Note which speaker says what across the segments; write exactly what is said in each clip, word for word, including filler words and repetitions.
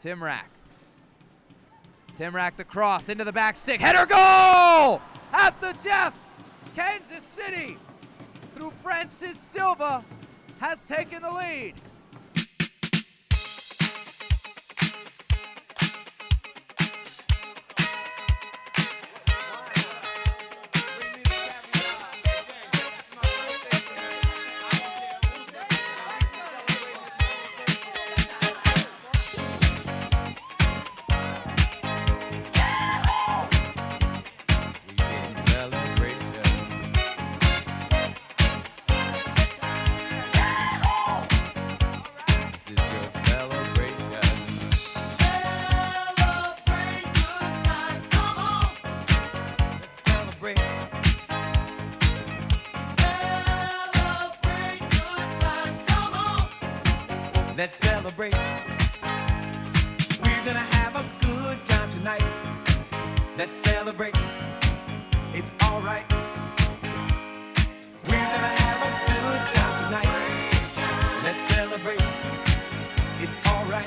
Speaker 1: Timrak. Timrak the cross into the back stick. Header goal! At the death, Kansas City, through Francis Silva, has taken the lead.
Speaker 2: Let's celebrate. We're gonna have a good time tonight. Let's celebrate. It's alright. We're gonna have a good time tonight. Let's celebrate. It's alright.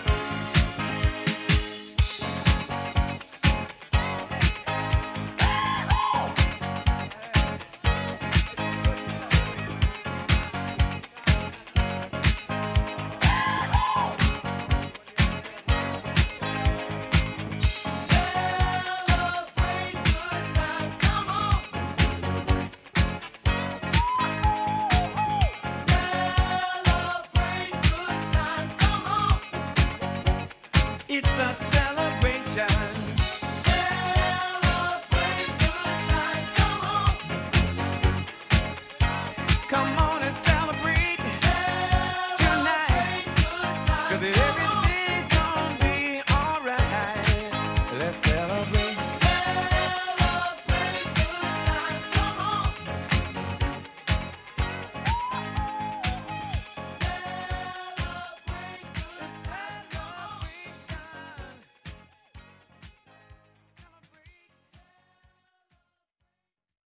Speaker 2: It's a